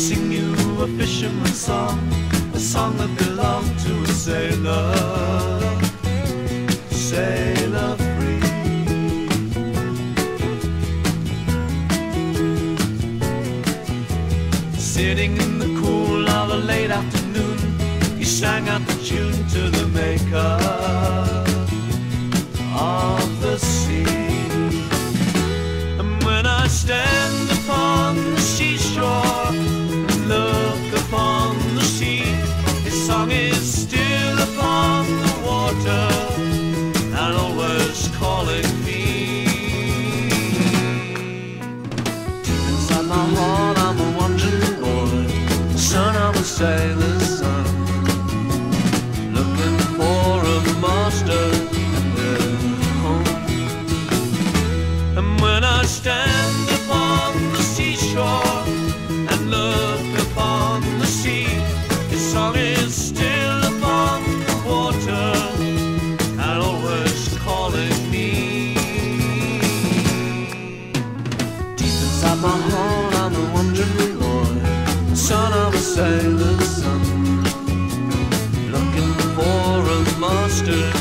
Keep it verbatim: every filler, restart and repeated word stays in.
sing you a fisherman's song, a song that belonged to a sailor, sailor free. Sitting in the cool of a late afternoon, he sang out the tune to the maker of the sea. And when I stand upon the seashore and look upon the sea, his song is still upon the water and always calling me. Deep inside my heart I'm a wandering boy, son of a sailor's son, looking for a master home. And when I stand upon the seashore and look upon the sea, his song is still upon the water and always calling me. Deep inside my heart I'm a wandering boy, son of a sailor's son, looking for a master